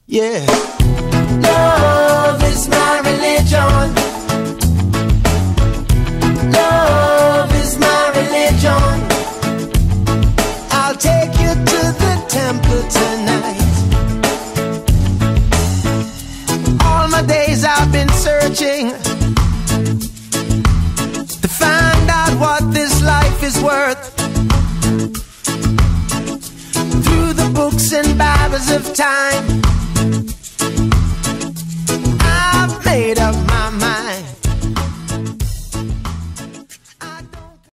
Yeah. Love is my religion. Love is my religion. I'll take you to the temple tonight. All my days I've been searching to find out what this life is worth. Through the books and Bibles of time,